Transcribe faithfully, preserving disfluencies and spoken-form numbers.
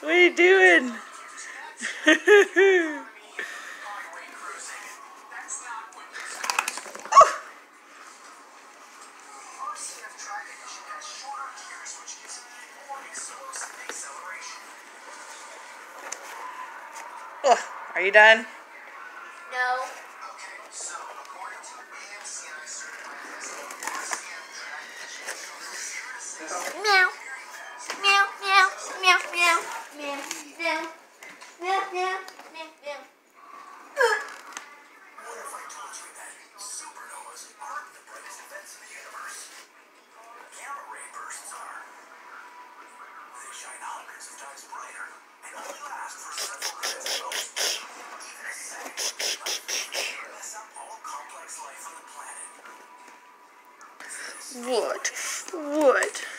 What are you doing? Oh, are you done? No. Meow. Meow, meow, meow, meow, meow, meow, meow, meow, meow, meow. What if I told you that supernovas aren't the brightest events in the universe? Gamma ray bursts are. They shine hundreds of times brighter and only last for several minutes at most. Even a second can mess up all complex life on the planet. What? What?